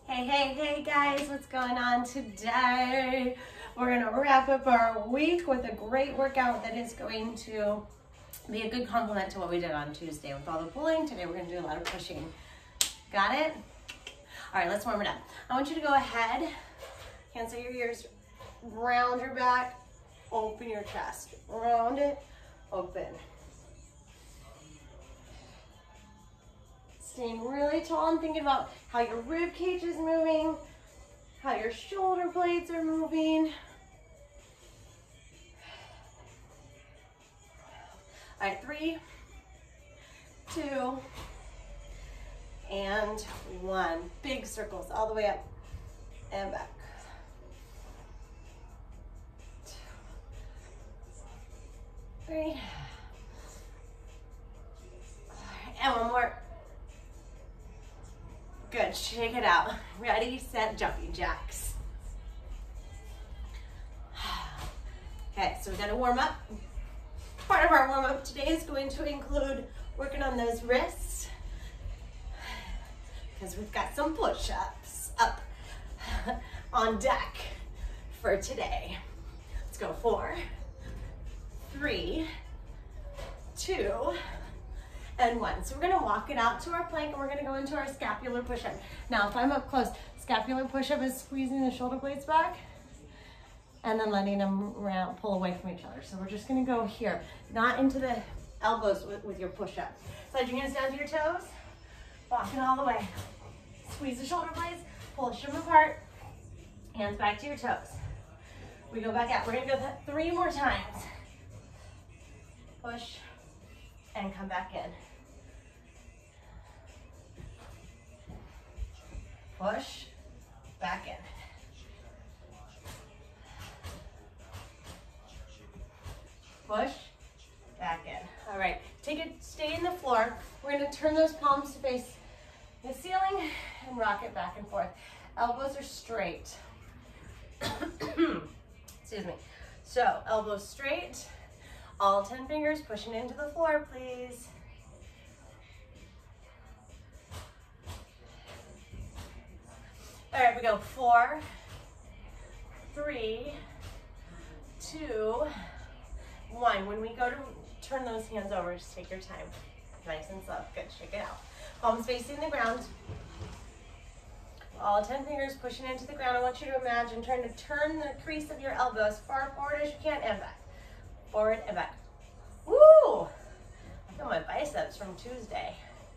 Hey guys, what's going on today? We're gonna wrap up our week with a great workout that is going to be a good complement to what we did on Tuesday with all the pulling. Today we're gonna do a lot of pushing. Got it? All right, let's warm it up. I want you to go ahead, hands at your ears, round your back, open your chest, round it, open. Staying really tall and thinking about how your rib cage is moving, how your shoulder blades are moving. All right, 3, 2, and 1. Big circles all the way up and back. 2, 3. All right, and one more. Good, shake it out. Ready, set, jumping jacks. Okay, so we're gonna warm up. Part of our warm up today is going to include working on those wrists because we've got some push-ups up on deck for today. Let's go 4, 3, 2, and 1. So we're gonna walk it out to our plank and we're gonna go into our scapular push-up. Now, if I'm up close, scapular push-up is squeezing the shoulder blades back and then letting them pull away from each other. So we're just gonna go here, not into the elbows with your push-up. Slide your hands down to your toes, walking all the way. Squeeze the shoulder blades, push them apart, hands back to your toes. We go back out. We're gonna go 3 more times. Push and come back in. Push, back in. Push, back in. All right, stay in the floor. We're gonna turn those palms to face the ceiling and rock it back and forth. Elbows are straight. Excuse me. So, elbows straight. All 10 fingers pushing into the floor, please. All right, we go 4, 3, 2, 1. When we go to turn those hands over, just take your time. Nice and slow. Good, shake it out. Palms facing the ground. All 10 fingers pushing into the ground. I want you to imagine trying to turn the crease of your elbows far forward as you can and back. Forward and back. Woo! I feel my biceps from Tuesday.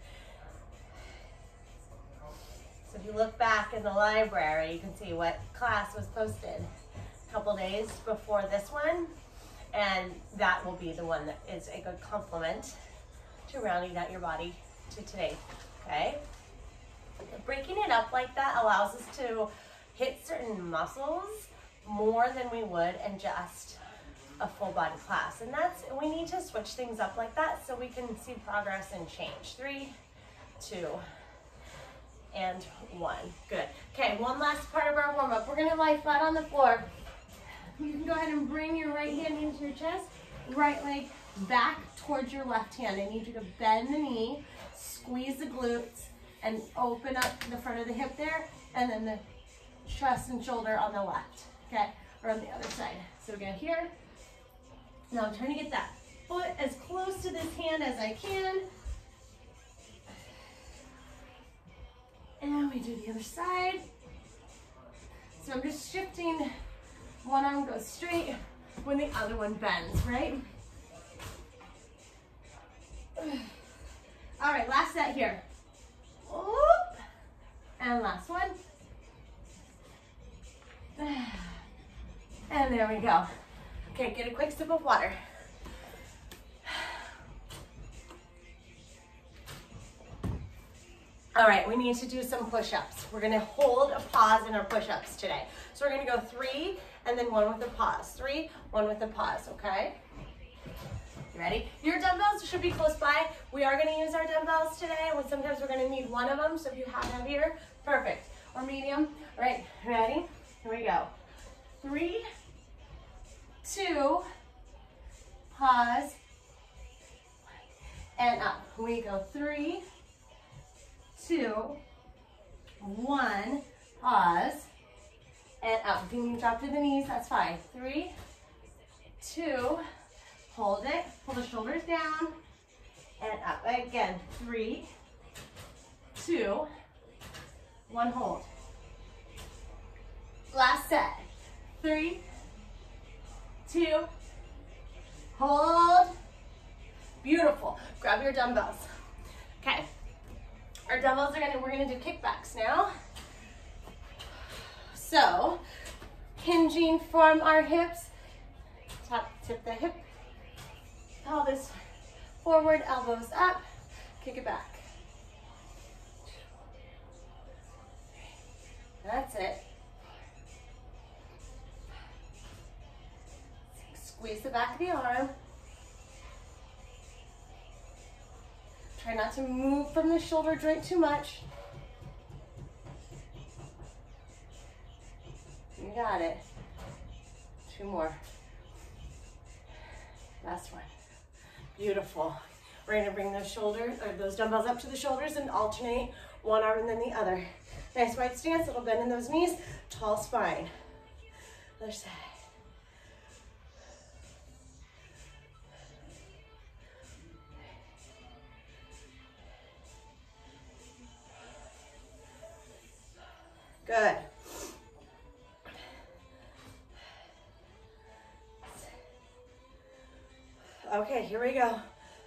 So if you look back in the library, you can see what class was posted a couple days before this one. And that will be the one that is a good complement to rounding out your body to today, okay? Breaking it up like that allows us to hit certain muscles more than we would in just a full body class. And we need to switch things up like that so we can see progress and change. 3, 2, and 1. Good. Okay, one last part of our warm up. We're gonna lie flat on the floor. You can go ahead and bring your right hand into your chest, right leg back towards your left hand. I need you to bend the knee, squeeze the glutes, and open up the front of the hip there, and then the chest and shoulder on the left, okay? Or on the other side. So we're gonna here. Now I'm trying to get that foot as close to this hand as I can. And we do the other side. So I'm just shifting. One arm goes straight when the other one bends, right? All right, last set here. Oop. And last one. And there we go. Okay, get a quick sip of water. All right, we need to do some push-ups. We're gonna hold a pause in our push-ups today. So we're gonna go 3 and then 1 with a pause. 3, 1 with a pause, okay? You ready? Your dumbbells should be close by. We are gonna use our dumbbells today. Sometimes we're gonna need one of them, so if you have heavier, perfect. Or medium. All right, ready? Here we go. 3, 2, pause, and up. We go 3, 2, 1, pause, and up. If you need to drop to the knees, that's fine. 3, 2, hold it, pull the shoulders down, and up. Again, 3, 2, 1, hold. Last set. 3, 2, hold. Beautiful. Grab your dumbbells. Okay. Our dumbbells we're gonna do kickbacks now. So, hinging from our hips, tip the hip, pelvis forward, elbows up, kick it back. That's it. Squeeze the back of the arm. Try not to move from the shoulder joint too much. You got it. 2 more. Last one. Beautiful. We're gonna bring those shoulders, or those dumbbells up to the shoulders and alternate one arm and then the other. Nice wide stance, little bend in those knees, tall spine. Other side. Good. Okay, here we go.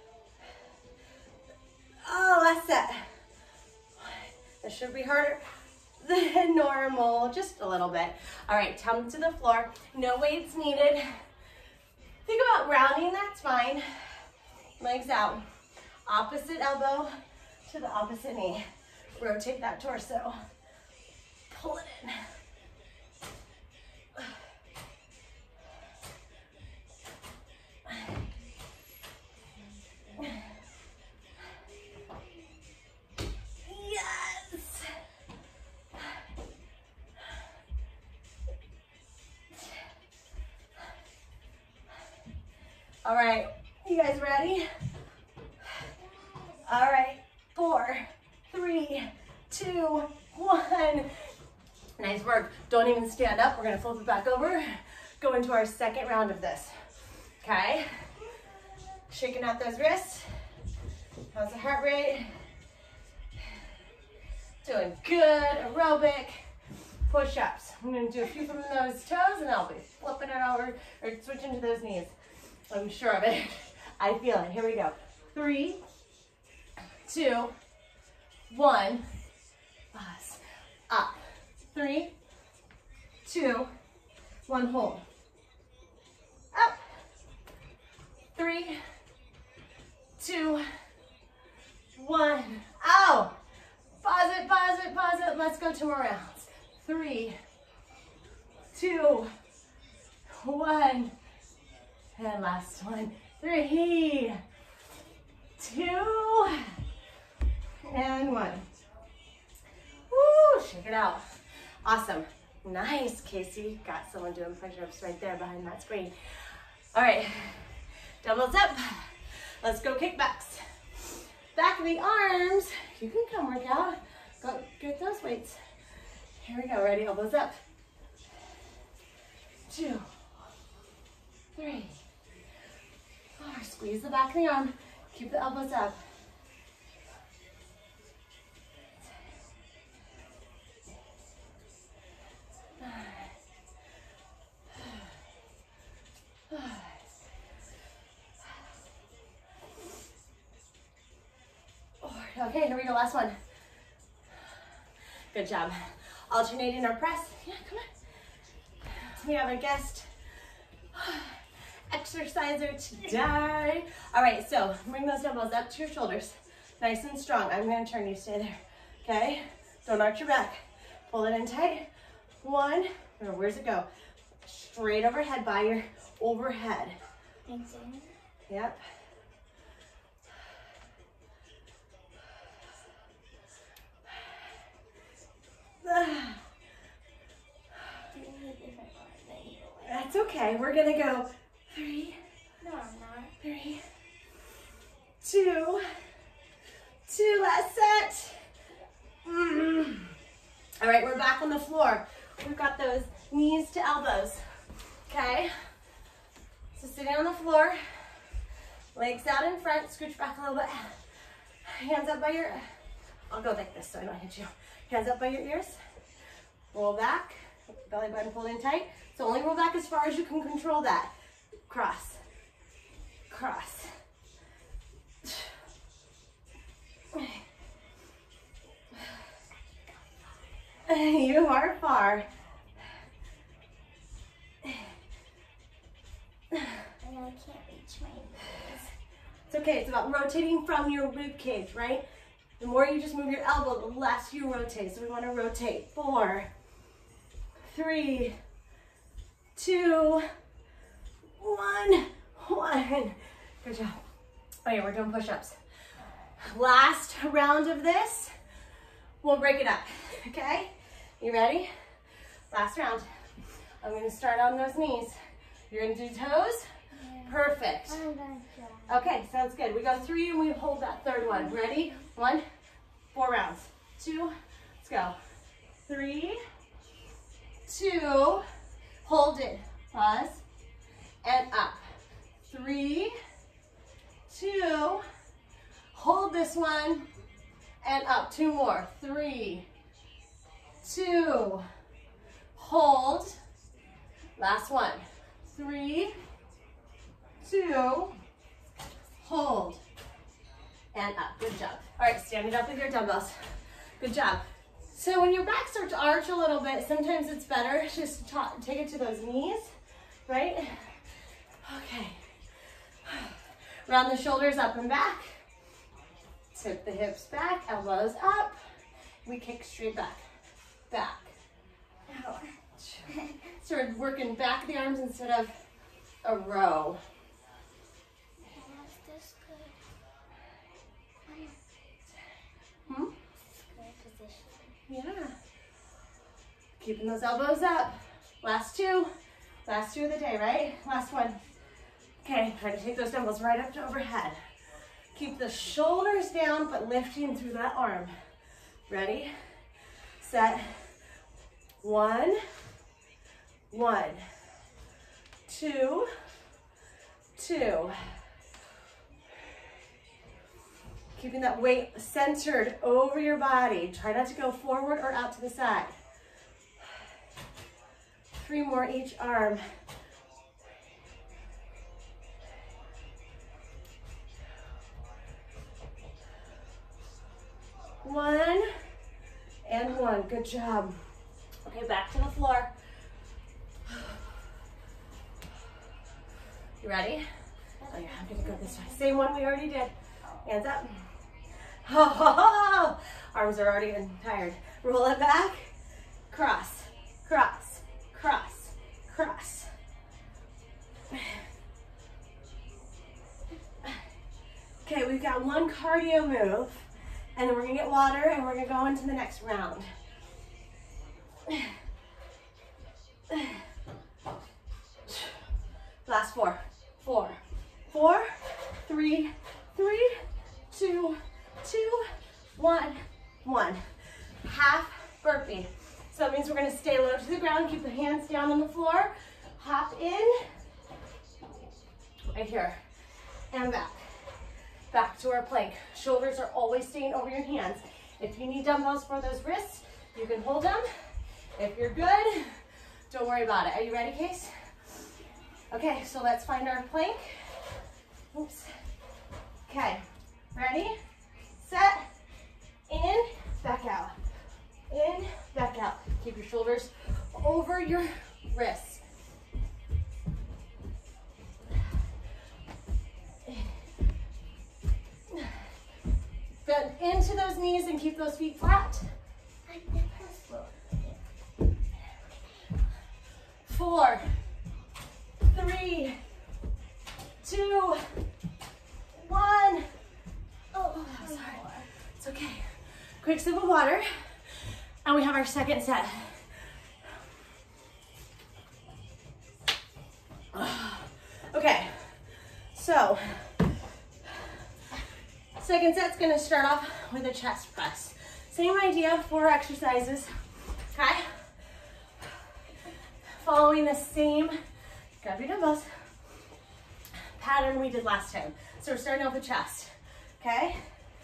Oh, last set. This should be harder than normal, just a little bit. All right, come to the floor. No weights needed. Think about rounding, that's fine. Legs out. Opposite elbow to the opposite knee. Rotate that torso. Pull it in. Yes. All right, you guys ready? All right, 4, 3, 2, 1. Nice work. Don't even stand up. We're gonna flip it back over. Go into our second round of this. Okay? Shaking out those wrists. How's the heart rate? Doing good. Aerobic. Push-ups. I'm gonna do a few from those toes and I'll be flipping it over or switching to those knees. I'm sure of it. I feel it. Here we go. 3, 2, 1. Pause. Up. 3, 2, 1, hold. Up. 3, 2, 1. Ow. Pause it, pause it, pause it. Let's go 2 more rounds. 3, 2, 1. And last one. 3, 2, and 1. Woo, shake it out. Awesome. Nice, Casey. Got someone doing push-ups right there behind that screen. All right, dumbbells up. Let's go kickbacks. Back of the arms. You can come work out. Go get those weights. Here we go. Ready? Elbows up. 2, 3, 4. Squeeze the back of the arm. Keep the elbows up. Okay, here we go, last one. Good job. Alternating our press. Yeah, come on. We have a guest exerciser today. All right, so bring those dumbbells up to your shoulders. Nice and strong. I'm gonna turn you, stay there. Okay, don't arch your back. Pull it in tight. 1, or where's it go? Straight overhead by your overhead. Yep. That's okay. We're gonna go 3. No, I'm not. 3, 2, last set. All right, we're back on the floor. We've got those knees to elbows, okay? So sitting on the floor, legs out in front, scooch back a little bit. Hands up by your, I'll go like this so I don't hit you. Hands up by your ears. Roll back, belly button pulled in tight. So only roll back as far as you can control that. Cross, cross. You are far. I can't reach my knees. It's okay, it's about rotating from your rib cage, right? The more you just move your elbow, the less you rotate. So we want to rotate. 4, 3, 2, 1, 1. Good job. Oh yeah, we're doing push-ups. Last round of this, we'll break it up, okay? You ready? Last round. I'm going to start on those knees. You're going to do toes? Perfect. I'm going to try. Okay, sounds good. We go 3 and we hold that third one. Ready? 1, 4 rounds. 2, let's go. 3, 2, hold it. Pause, and up. 3, 2, hold this one, and up. 2 more. 3, 2, hold. Last one. 3, 2, hold, and up. Good job. All right, stand it up with your dumbbells. Good job. So when your back starts to arch a little bit, sometimes it's better just to take it to those knees, right? Okay. Round the shoulders up and back. Tip the hips back, elbows up. We kick straight back. Back. Ouch. Start working back of the arms instead of a row. That's this good. Hmm? Good position. Yeah. Keeping those elbows up. Last 2. Last 2 of the day, right? Last one. Okay, try to take those dumbbells right up to overhead. Keep the shoulders down, but lifting through that arm. Ready? Set. 1, 1, 2, 2. Keeping that weight centered over your body. Try not to go forward or out to the side. 3 more each arm. One and 1. Good job. Okay, back to the floor. You ready? Oh yeah, I'm gonna go this way. Same one we already did. Hands up. Oh, arms are already tired. Roll it back. Cross, cross, cross, cross. Okay, we've got 1 cardio move, and then we're gonna get water and we're gonna go into the next round. Last 4, 4, 4, 3, 3, 2, 2, 1, 1. Half burpee. So it means we're gonna stay low to the ground, keep the hands down on the floor, hop in, right here, and back. Back to our plank. Shoulders are always staying over your hands. If you need dumbbells for those wrists, you can hold them. If you're good, don't worry about it. Are you ready, Case? Okay, so let's find our plank. Oops. Okay, ready, set, in, back out. In, back out. Keep your shoulders over your wrists. Bend into those knees and keep those feet flat. 4, 3, 2, 1. Oh, sorry. It's okay. Quick sip of water. And we have our second set. Okay, so second set's gonna start off with a chest press. Same idea, 4 exercises. Okay? Following the same, grab your dumbbells, pattern we did last time. So we're starting off with chest, okay?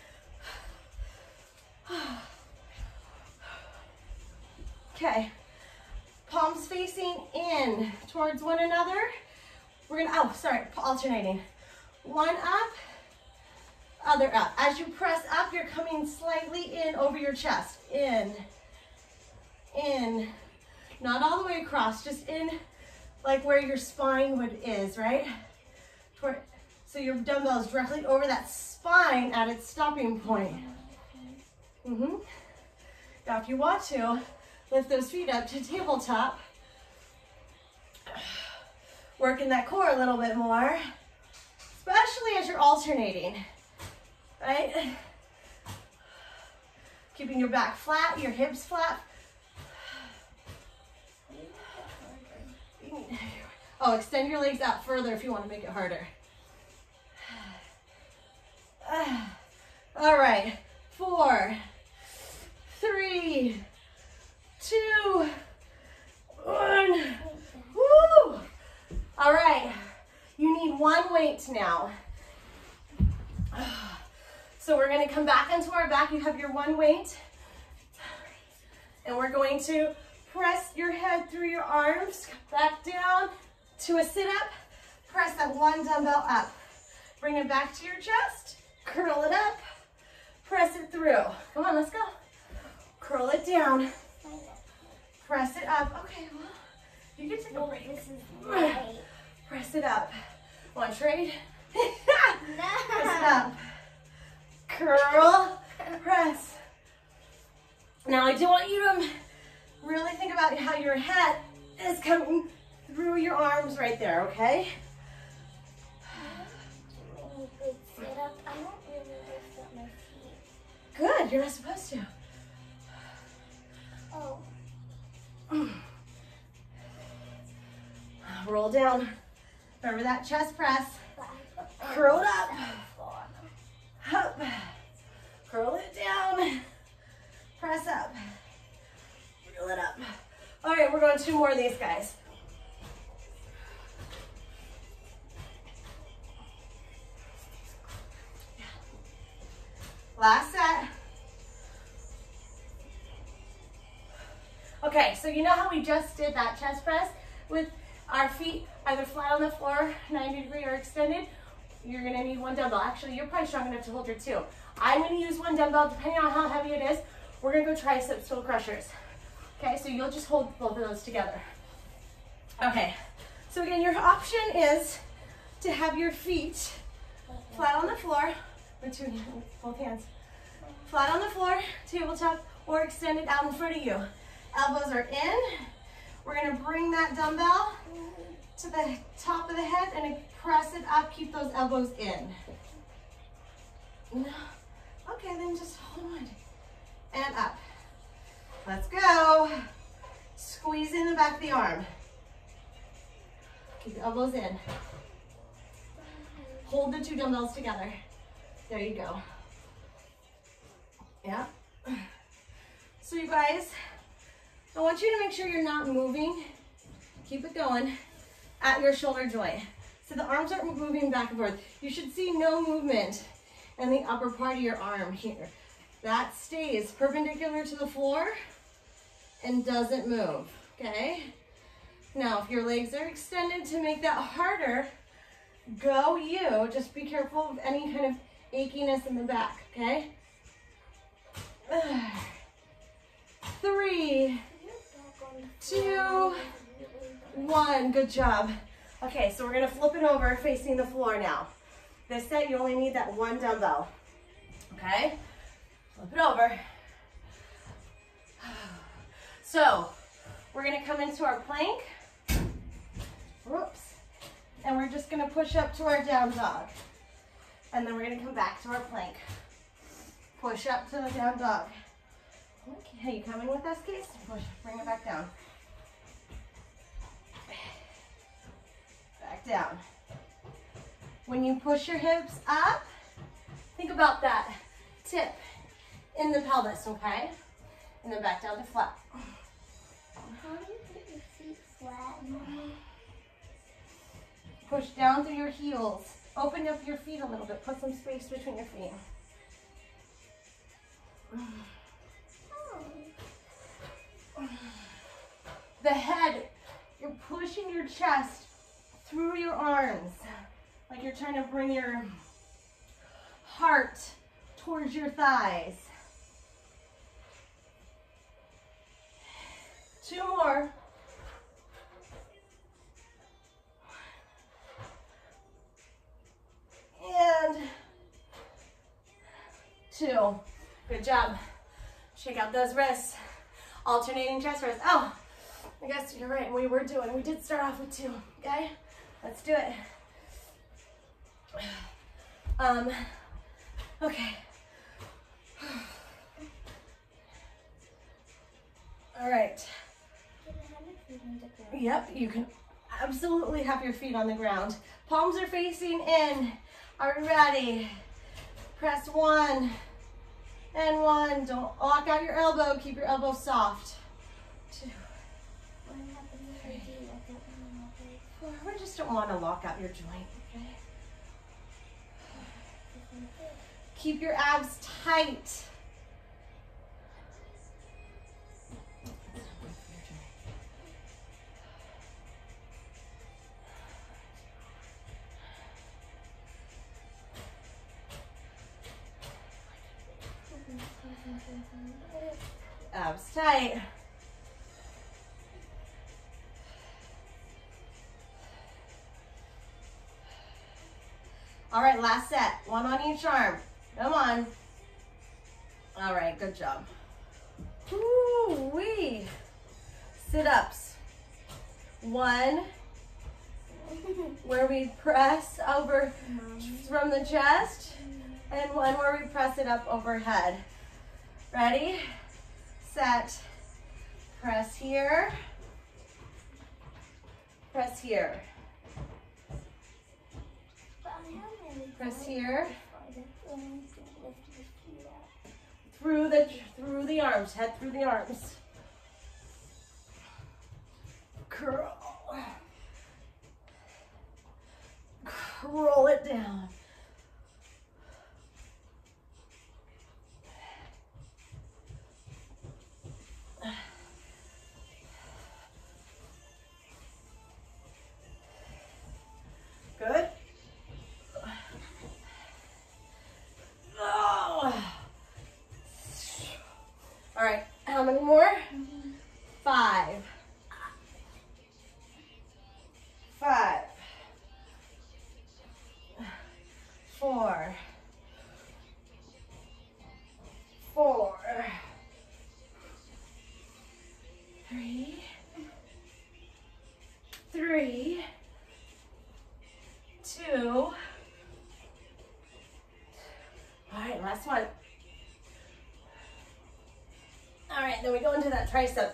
Okay, palms facing in towards one another. We're gonna, oh, sorry, alternating. One up, other up. As you press up, you're coming slightly in over your chest. In, not all the way across, just in like where your spine is, right? So your dumbbell is directly over that spine at its stopping point. Now if you want to, lift those feet up to tabletop. Working that core a little bit more, especially as you're alternating, right? Keeping your back flat, your hips flat. Oh, extend your legs out further if you want to make it harder. All right, 4, 3, 2, 1. Woo! All right, you need one weight now. So we're gonna come back into our back. You have your one weight. And we're going to press your head through your arms, back down to a sit-up. Press that one dumbbell up. Bring it back to your chest, curl it up, press it through. Come on, let's go. Curl it down, press it up. Okay, well, you can take a break. This is right. Press it up. Want to trade? Press it up. Curl, press. Now I do want you to really think about how your head is coming through your arms right there, okay? Sit up. I don't really lift up my feet. Good, you're not supposed to. Oh. Roll down. Remember that chest press. But I put Curl it up. on. Up. Curl it down. Press up. Curl it up. All right, we're going 2 more of these guys. Last set. Okay, so you know how we just did that chest press with our feet either flat on the floor, 90 degree or extended? You're gonna need one dumbbell. Actually, you're probably strong enough to hold your 2. I'm gonna use one dumbbell, depending on how heavy it is. We're gonna go tricep stool crushers. Okay, so you'll just hold both of those together. Okay, so again, your option is to have your feet flat on the floor, with both hands. Flat on the floor, tabletop, or extended out in front of you. Elbows are in. We're gonna bring that dumbbell to the top of the head and press it up, keep those elbows in. Okay, then just hold on. And up. Let's go. Squeeze in the back of the arm. Keep the elbows in. Hold the 2 dumbbells together. There you go. Yeah. So you guys, I want you to make sure you're not moving. Keep it going at your shoulder joint. So the arms aren't moving back and forth. You should see no movement in the upper part of your arm here. That stays perpendicular to the floor and doesn't move, okay? Now, if your legs are extended to make that harder, go you. Just be careful of any kind of achiness in the back, okay? 3, 2, 1. Good job. Okay, so we're gonna flip it over facing the floor now. This set, you only need that one dumbbell, okay? Flip it over. So, we're gonna come into our plank. Whoops. And we're just gonna push up to our down dog. And then we're gonna come back to our plank. Push up to the down dog. Okay, you coming with us, Case? Push, bring it back down. Back down. When you push your hips up, think about that tip in the pelvis, okay? And then back down to flat. push down through your heels. Open up your feet a little bit. Put some space between your feet. The head, you're pushing your chest through your arms, like you're trying to bring your heart towards your thighs. 2 more. And 2. Good job. Shake out those wrists. Alternating chest rest. Oh, I guess you're right. We did start off with 2. Okay, let's do it. Okay. All right. Yep, you can absolutely have your feet on the ground. Palms are facing in. Are we ready? Press 1 and 1. Don't lock out your elbow. Keep your elbow soft. 2, 3, 4. We just don't want to lock out your joint, okay? Keep your abs tight. Abs tight. All right, last set. 1 on each arm. Come on. All right, good job. Woo-wee. Sit-ups. 1, where we press over from the chest, and 1 where we press it up overhead. Ready, set, press here, press here, press here, through the arms, head through the arms. Curl, roll it down. Good. Oh. All right, how many more? 5. 5. 4. 4. 3. 3. 2. All right, last one. All right, then we go into that tricep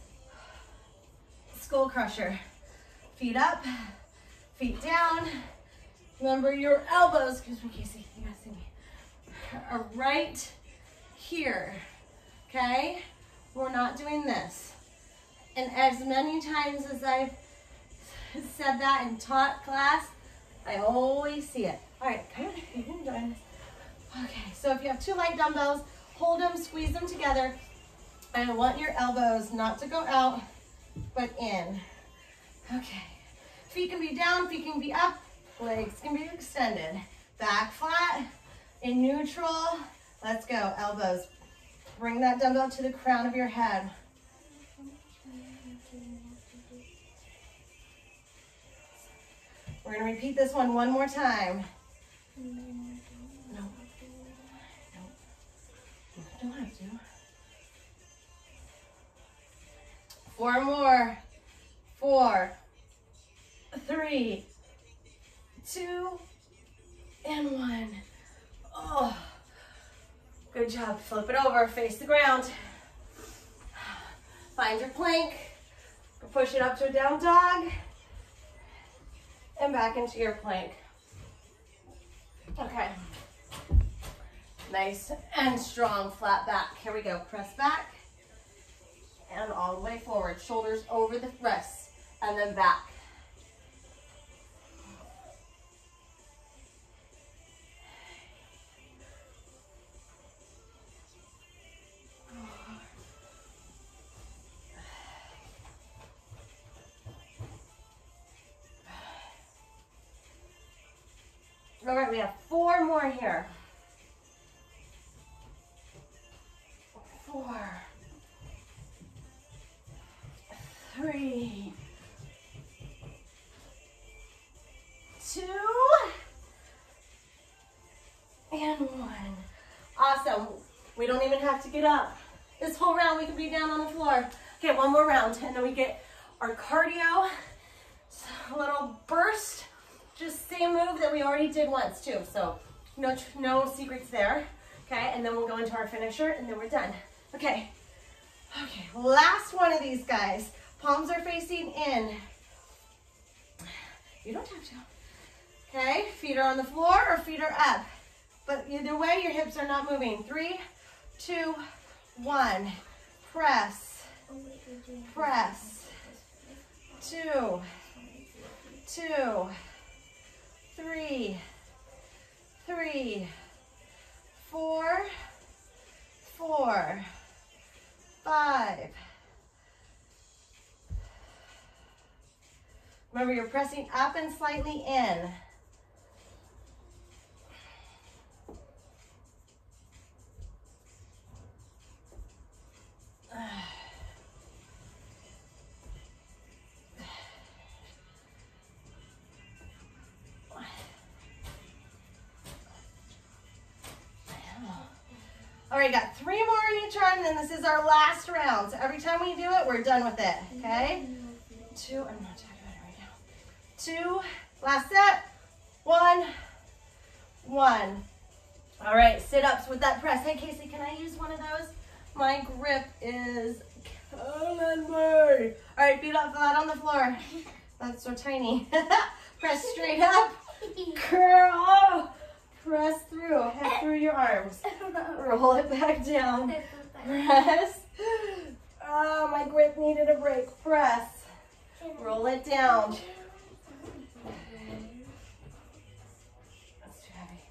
skull crusher. Feet up, feet down. Remember your elbows, excuse me, Casey, you gotta see me, are right here, okay? We're not doing this. And as many times as I've said that and taught class, I always see it. All right, come on, you can join us. Okay, so if you have 2 light dumbbells, hold them, squeeze them together. I want your elbows not to go out, but in. Okay, feet can be down, feet can be up, legs can be extended. Back flat, in neutral. Let's go, elbows. Bring that dumbbell to the crown of your head. We're gonna repeat this one more time. No. No. You don't have to. 4 more. 4, 3, 2, and 1. Oh, good job. Flip it over, face the ground. Find your plank. Push it up to a down dog. And back into your plank. Okay. Nice and strong, flat back. Here we go. Press back. And all the way forward. Shoulders over the wrists. And then back. All right, we have 4 more here. 4, 3, 2, and 1. Awesome. We don't even have to get up. This whole round we can be down on the floor. Okay, one more round, and then we get our cardio. So a little burst, just same move that we already did once too. So no secrets there. Okay, and then we'll go into our finisher, and then we're done. Okay, last one of these guys. Palms are facing in. You don't have to. Okay, feet are on the floor or feet are up. But either way, your hips are not moving. 3, 2, 1. Press, press. 2, 2, 3, 3, 4, 4, 5. Remember, you're pressing up and slightly in. All right, got 3 more in each arm, and then this is our last round. So every time we do it, we're done with it, okay? 2, I'm not talking about it right now. 2, last set. 1, 1. All right, sit-ups with that press. Hey, Casey, can I use one of those? My grip is killing me. All right, feet up flat on the floor. That's so tiny. Press straight up. Curl. Press through. Head through your arms. Roll it back down. Press. Oh, my grip needed a break. Press. Roll it down. That's too heavy.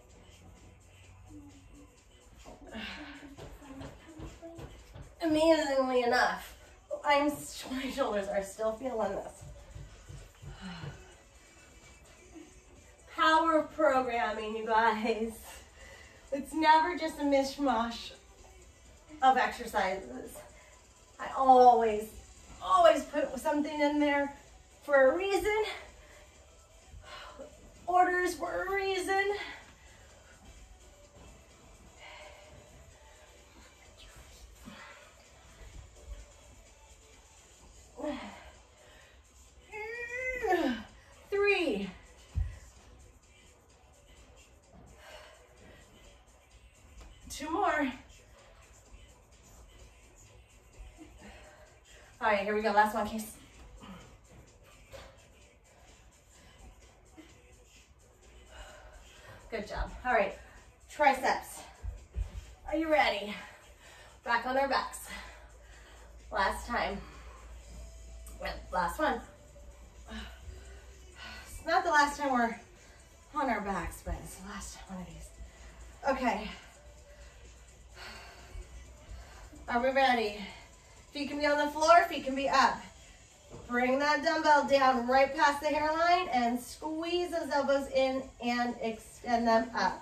Amazingly enough, my shoulders are still feeling this. Power programming, you guys. It's never just a mishmash of exercises. I always put something in there for a reason. Orders for a reason. Three. Two more. All right, here we go. Last one, Case. Good job. All right, triceps. Are you ready? Back on our backs. Last time. Well, last one. It's not the last time we're on our backs, but it's the last one of these. Okay. Are we ready? Feet can be on the floor, feet can be up. Bring that dumbbell down right past the hairline and squeeze those elbows in and extend them up.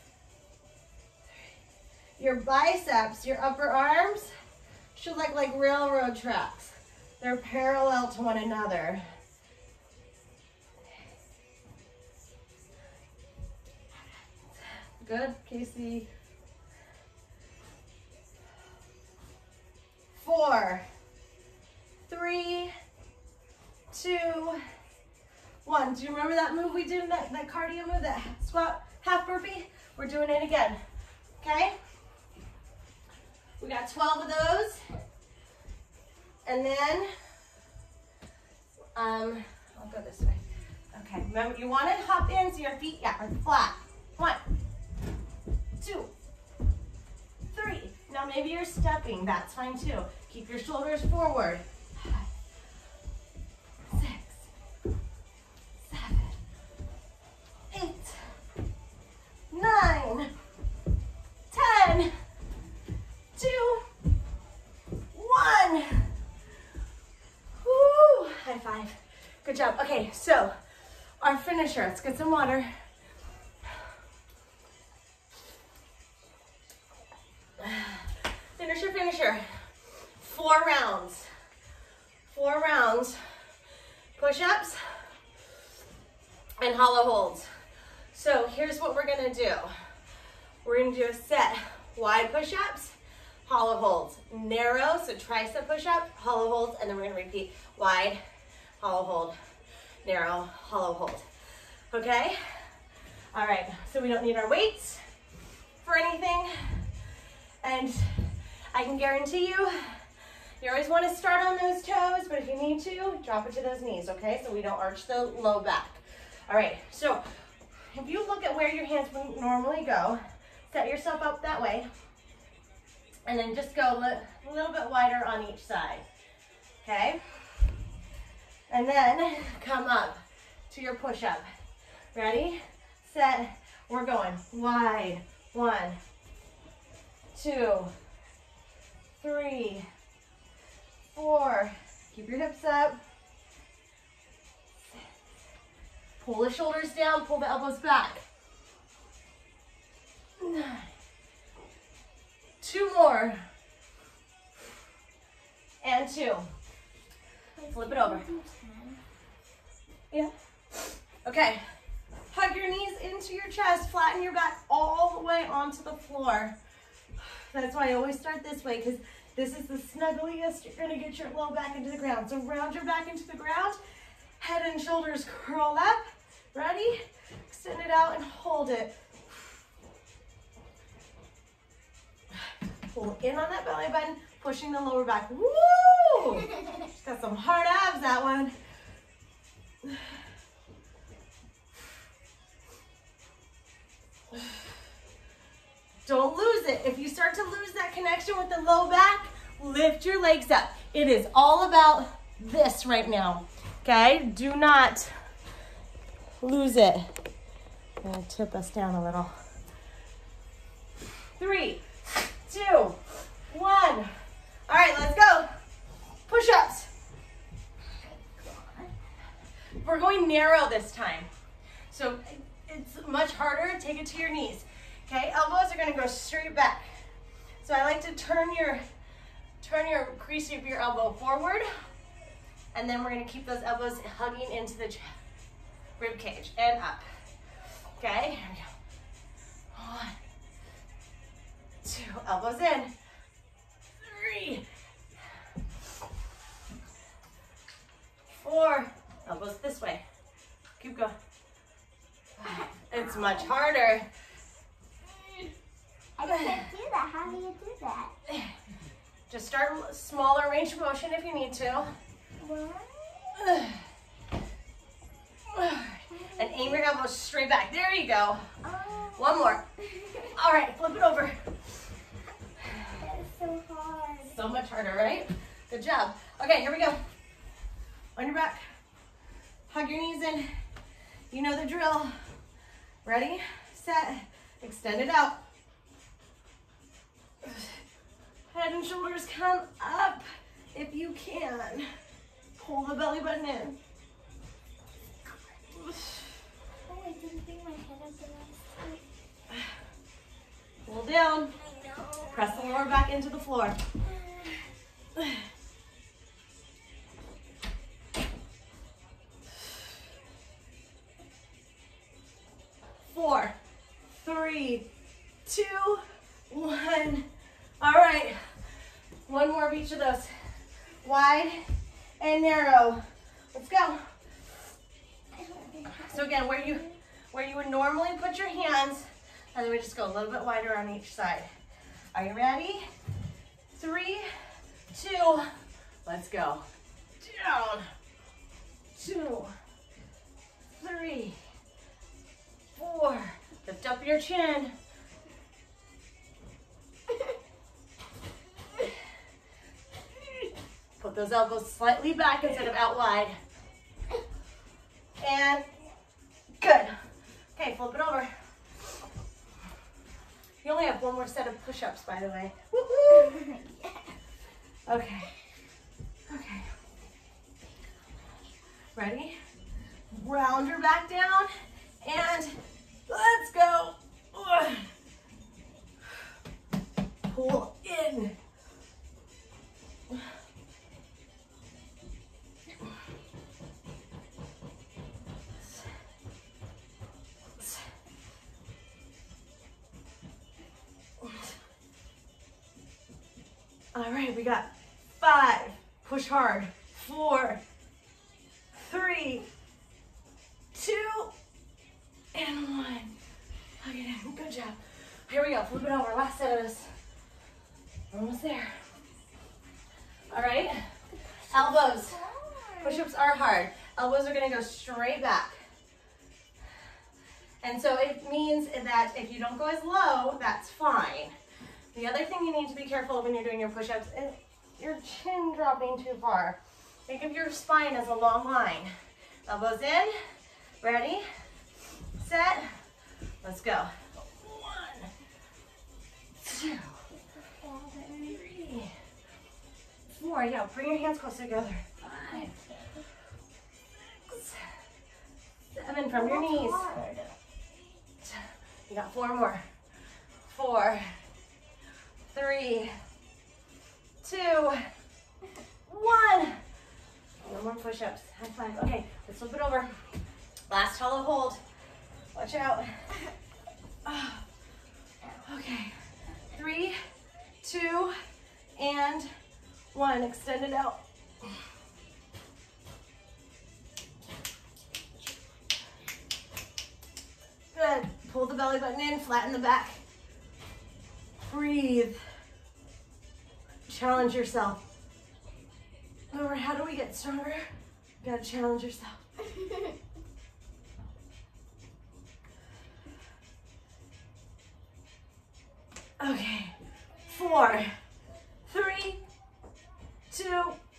Your biceps, your upper arms, should look like railroad tracks. They're parallel to one another. Good, Casey. 4, 3, 2, 1. Do you remember that move we did, that cardio move, that squat half burpee? We're doing it again, okay? We got 12 of those. And then, I'll go this way. Okay, remember, you want to hop in so your feet, are flat. 1, 2, 3. Now maybe you're stepping, that's fine too. Keep your shoulders forward. 5, 6, 7, 8, 9, 10, 2, 1. Woo! High five. Good job. Okay, so our finisher. Let's get some water. Finisher, finisher. 4 rounds. 4 rounds. Push-ups and hollow holds. So here's what we're gonna do. We're gonna do a set, wide push-ups, hollow holds. Narrow, so tricep push-up, hollow holds, and then we're gonna repeat wide, hollow hold, narrow, hollow hold. Okay? All right, so we don't need our weights for anything. And I can guarantee you, you always want to start on those toes, but if you need to, drop it to those knees, okay? So we don't arch the low back. All right, so if you look at where your hands would normally go, set yourself up that way, and then just go a little bit wider on each side, okay? And then come up to your push-up. Ready, set, we're going wide. 1, 2, 3, 4. Keep your hips up. Pull the shoulders down, pull the elbows back. 9. 2 more. And 2. Flip it over. Yeah. Okay. Hug your knees into your chest, flatten your back all the way onto the floor. That's why I always start this way, because this is the snuggliest you're gonna get your low back into the ground. So round your back into the ground, head and shoulders curl up. Ready? Extend it out and hold it. Pull in on that belly button, pushing the lower back. Woo! She's got some hard abs, that one. Don't lose it. If you start to lose that connection with the low back, lift your legs up. It is all about this right now, okay? Do not lose it. I'm gonna tip us down a little. 3, 2, 1. All right, let's go. Push-ups. We're going narrow this time. So it's much harder. Take it to your knees. Okay, elbows are gonna go straight back. So I like to turn your crease of your elbow forward, and then we're gonna keep those elbows hugging into the rib cage and up. Okay, here we go. 1, 2, elbows in. 3, 4, elbows this way. Keep going. 5, it's much harder. I can't do that. How do you do that? Just start smaller range of motion if you need to. And aim your elbows straight back. There you go. One more. All right, flip it over. That's so hard. So much harder, right? Good job. Okay, here we go. On your back. Hug your knees in. You know the drill. Ready, set, extend it out. Head and shoulders come up if you can. Pull the belly button in. Oh, I didn't bring my head up enough. Pull down. I know. Press the lower back into the floor. 4, 3, 2, 1. All right, one more of each of those. Wide and narrow. Let's go. So again, where you would normally put your hands, and then we just go a little bit wider on each side. Are you ready? 3, 2, let's go. Down. 2, 3, 4. Lift up your chin. Put those elbows slightly back instead of out wide. And good. Okay, flip it over. You only have one more set of push-ups, by the way. Woo-hoo. Okay. Okay. Ready? Round your back down and let's go. Pull in. All right, we got 5. Push hard. 4, 3, 2, and 1. Okay, good job. Here we go. Flip it over. Last set of this. Almost there. All right. Elbows. Push-ups are hard. Elbows are going to go straight back. And so it means that if you don't go as low, that's fine. The other thing you need to be careful of when you're doing your push-ups is your chin dropping too far. Think of your spine as a long line. Elbows in. Ready, set, let's go. 1, 2, 3, 4. Yeah, bring your hands close together. 5, 6, 7 from your knees. You got 4 more. 4, 3, 2, 1. No more push-ups. High five. Okay, let's flip it over. Last hollow hold. Watch out. Okay. 3, 2, and 1. Extend it out. Good. Pull the belly button in, flatten the back. Breathe. Challenge yourself. Remember, how do we get stronger? You gotta challenge yourself. Okay. 4, 3, 2,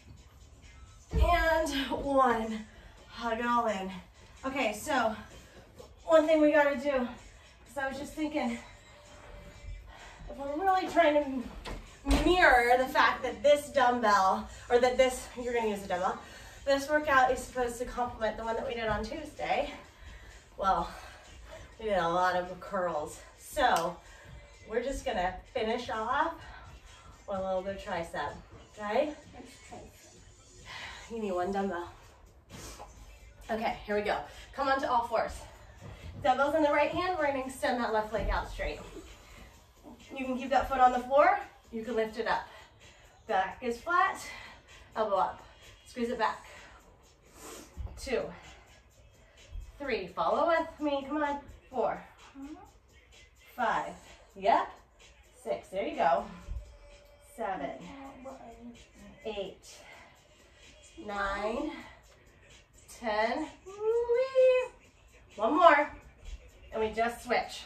and 1. Hug it all in. Okay, so one thing we gotta do, because I was just thinking, if we're really trying to mirror the fact that this dumbbell, or that this, you're gonna use a dumbbell, this workout is supposed to complement the one that we did on Tuesday. Well, we did a lot of curls. So we're just gonna finish off with a little bit of tricep, okay? You need 1 dumbbell. Okay, here we go. Come onto all 4s. Dumbbells in the right hand, we're gonna extend that left leg out straight. You can keep that foot on the floor, you can lift it up. Back is flat, elbow up. Squeeze it back. 2, 3, follow with me, come on. 4, 5, yep. 6, there you go. 7, 8, 9, 10. Whee! 1 more, and we just switch.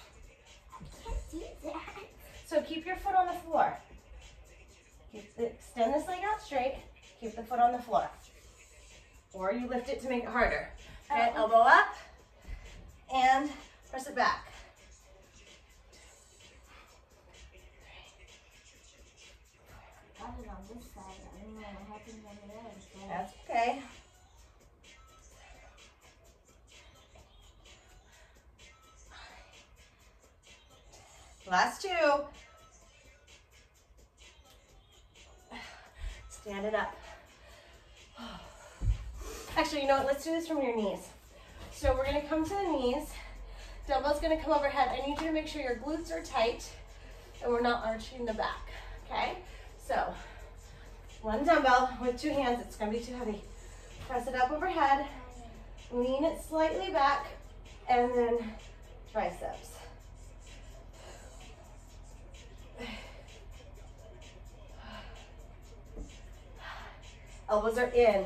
So keep your foot on the floor. Extend this leg out straight. Keep the foot on the floor. Or you lift it to make it harder. Okay, elbow up, and press it back. Got it on this side. I don't know what happened on the other side. That's okay. Last 2. Stand it up. Actually, you know what? Let's do this from your knees. So we're going to come to the knees. Dumbbell's going to come overhead. I need you to make sure your glutes are tight and we're not arching the back. Okay? So 1 dumbbell with 2 hands. It's going to be too heavy. Press it up overhead. Lean it slightly back, and then triceps. Elbows are in.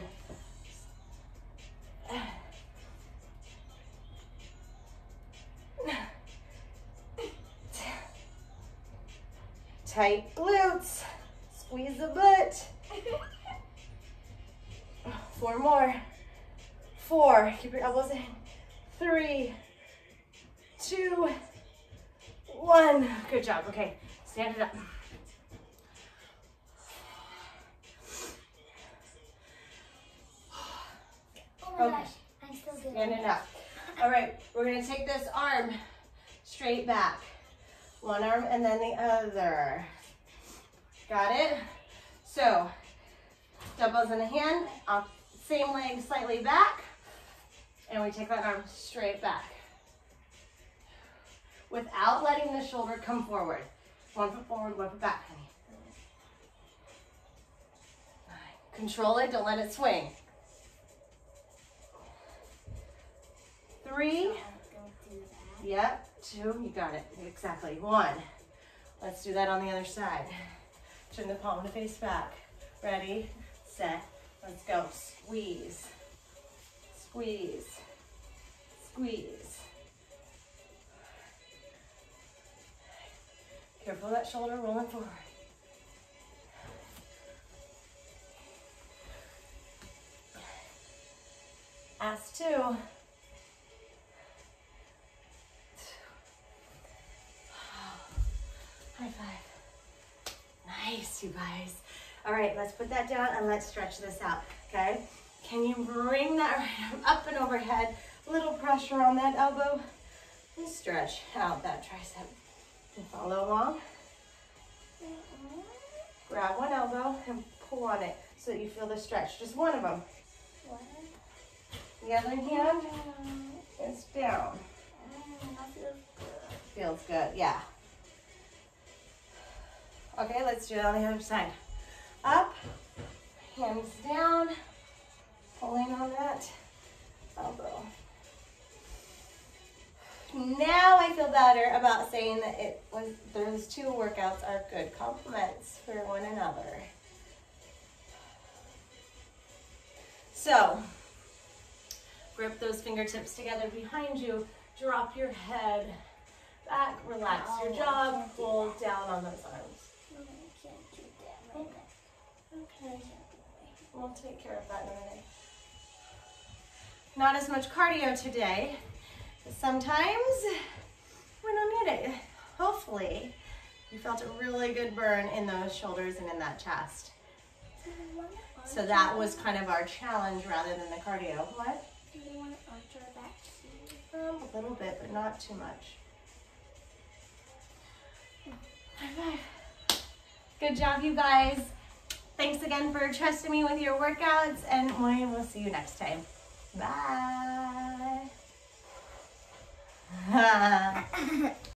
Tight glutes. Squeeze the butt. 4 more. 4. Keep your elbows in. 3, 2, 1. Good job. Okay, stand it up. Oh my Okay. gosh, I'm still doing Stand it up. All right, we're gonna take this arm straight back. 1 arm and then the other. Got it? So, dumbbells in the hand, same leg slightly back, and we take that arm straight back. Without letting the shoulder come forward. 1 foot forward, 1 foot back, honey. Control it, don't let it swing. 3. Don't do that. Yep, 2, you got it, exactly. 1. Let's do that on the other side. Turn the palm to face back. Ready, set, let's go. Squeeze, squeeze, squeeze. Careful of that shoulder rolling forward. Last 2. High five. Nice, you guys. All right, let's put that down and let's stretch this out, okay? Can you bring that right arm up and overhead? A little pressure on that elbow. And stretch out that tricep. And follow along. Grab one elbow and pull on it so that you feel the stretch. Just one of them. What? The other hand is down. That feels good. Feels good, yeah. Okay, let's do it on the other side. Up, hands down, pulling on that elbow. Now I feel better about saying that those 2 workouts are good complements for one another. So, grip those fingertips together behind you, drop your head back, relax your jaw, pull down on those arms. I can't do that right now. Okay, we'll take care of that in a minute. Not as much cardio today. Sometimes we don't need it. Hopefully, you felt a really good burn in those shoulders and in that chest. So that was kind of our challenge rather than the cardio. What? Do you want to arch our back too? A little bit, but not too much. High five. Good job, you guys. Thanks again for trusting me with your workouts, and we will see you next time. Bye.